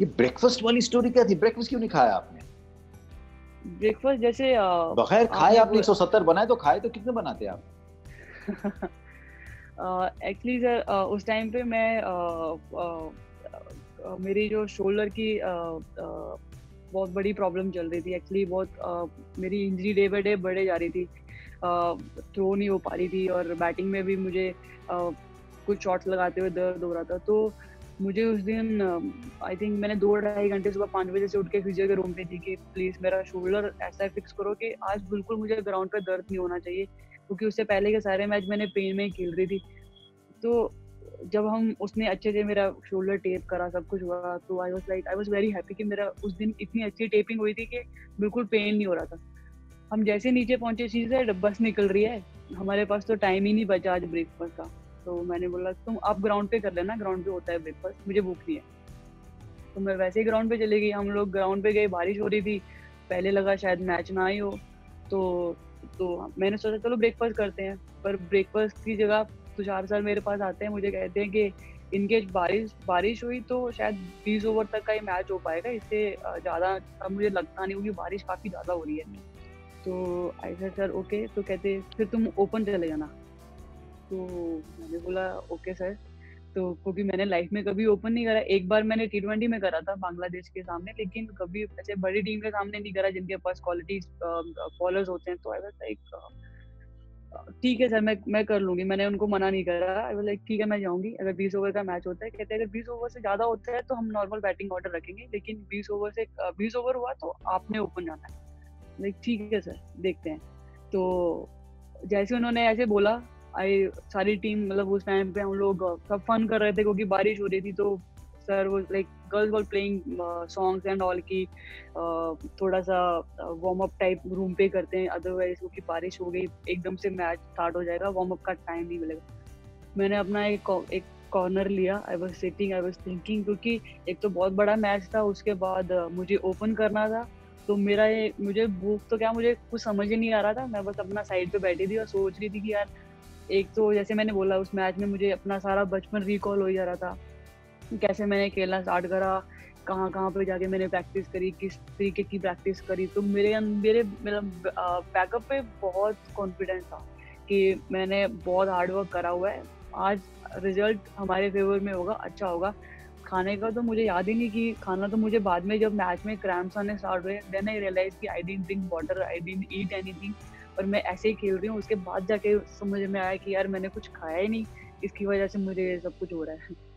ये ब्रेकफास्ट वाली स्टोरी क्या थी? ब्रेकफास्ट क्यों नहीं खाया आपने? ब्रेकफास्ट जैसे बगैर खाए आपने आपने 170 बनाए, तो खाए तो कितने बनाते आप? एक्चुअली सर उस टाइम पे मैं मेरी जो शोल्डर की बहुत बड़ी प्रॉब्लम चल रही थी एक्चुअली। बहुत मेरी इंजरी डे बाय डे बढ़े जा रही थी। थ्रो नहीं हो पा रही थी और बैटिंग में भी मुझे कुछ शॉट्स लगाते हुए दर्द हो रहा था। तो मुझे उस दिन आई थिंक मैंने 2-2.5 घंटे सुबह 5 बजे से उठ के फिजियो के रूम पे थी कि प्लीज़ मेरा शोल्डर ऐसा फिक्स करो कि आज बिल्कुल मुझे ग्राउंड पे दर्द नहीं होना चाहिए, क्योंकि उससे पहले के सारे मैच मैंने पेन में ही खेल रही थी। तो जब हम उसने अच्छे से मेरा शोल्डर टेप करा, सब कुछ हुआ, तो आई वाज़ वेरी हैप्पी कि मेरा उस दिन इतनी अच्छी टेपिंग हुई थी कि बिल्कुल पेन नहीं हो रहा था। हम जैसे नीचे पहुंचे सीधे बस निकल रही है, हमारे पास तो टाइम ही नहीं बचा आज ब्रेकफास्ट का। तो मैंने बोला तुम आप ग्राउंड पे कर लेना, ग्राउंड पे होता है ब्रेकफास्ट, मुझे भूख नहीं है। तो मैं वैसे ही ग्राउंड पे चली गई। हम लोग ग्राउंड पे गए, बारिश हो रही थी, पहले लगा शायद मैच ना ही हो। तो तो मैंने सोचा चलो ब्रेकफास्ट करते हैं, पर ब्रेकफास्ट की जगह तुषार सर मेरे पास आते हैं, मुझे कहते हैं कि इनके बारिश हुई तो शायद 20 ओवर तक का ही मैच हो पाएगा, इससे ज़्यादा अब मुझे लगता नहीं, क्योंकि बारिश काफ़ी ज़्यादा हो रही है। तो आई सेड सर ओके। तो कहते फिर तुम ओपन चले जाना। तो मैंने बोला ओके सर। तो क्योंकि मैंने लाइफ में कभी ओपन नहीं करा, एक बार मैंने T20 में करा था बांग्लादेश के सामने, लेकिन कभी ऐसे बड़ी टीम के सामने नहीं करा जिनके पास क्वालिटी बॉलर्स होते हैं। तो आई वाज लाइक ठीक है सर, मैं कर लूंगी। मैंने उनको मना नहीं करा। आई वाज लाइक ठीक है मैं जाऊंगी, अगर 20 ओवर का मैच होता है। कहते हैं अगर 20 ओवर से ज्यादा होता है तो हम नॉर्मल बैटिंग ऑर्डर रखेंगे, लेकिन 20 ओवर हुआ तो आपने ओपन जाना है। लाइक ठीक है सर, देखते हैं। तो जैसे उन्होंने ऐसे बोला, आई सारी टीम मतलब उस टाइम पे हम लोग सब फन कर रहे थे क्योंकि बारिश हो रही थी। तो सर वो like girls were playing songs and all की थोड़ा सा वार्म अप टाइप रूम पे करते हैं, अदरवाइज क्योंकि बारिश हो गई एकदम से मैच स्टार्ट हो जाएगा, वार्म अप का टाइम नहीं मिलेगा। मैंने अपना एक कॉर्नर लिया, I was sitting, I was thinking, क्योंकि एक तो बहुत बड़ा मैच था, उसके बाद मुझे ओपन करना था। तो मुझे भूख तो क्या, मुझे कुछ समझ ही नहीं आ रहा था। मैं बस अपना साइड पे बैठी थी और सोच रही थी कि यार, एक तो जैसे मैंने बोला उस मैच में मुझे अपना सारा बचपन रिकॉल हो जा रहा था, कैसे मैंने खेलना स्टार्ट करा, कहाँ पे जाके मैंने प्रैक्टिस करी, किस तरीके की प्रैक्टिस करी। तो मेरे मतलब बैकअप पे बहुत कॉन्फिडेंस था कि मैंने बहुत हार्ड वर्क करा हुआ है, आज रिजल्ट हमारे फेवर में होगा, अच्छा होगा। खाने का तो मुझे याद ही नहीं कि खाना तो मुझे बाद में, जब मैच में क्रैम्प्स आने स्टार्ट हुए, देन आई रियलाइज कि I didn't drink water, I didn't eat anything, और मैं ऐसे ही खेल रही हूँ। उसके बाद जाके समझ में आया कि यार मैंने कुछ खाया ही नहीं, इसकी वजह से मुझे ये सब कुछ हो रहा है।